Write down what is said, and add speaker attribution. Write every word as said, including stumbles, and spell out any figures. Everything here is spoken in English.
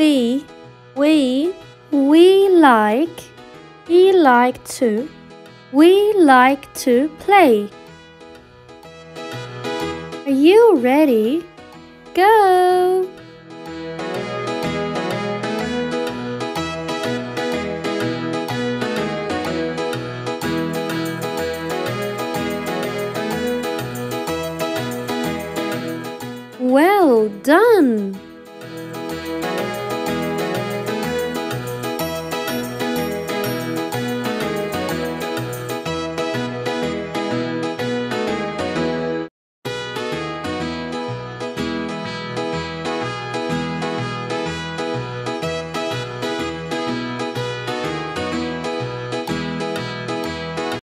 Speaker 1: We, we, we like, we like to, we like to play. Are you ready? Go! Well done!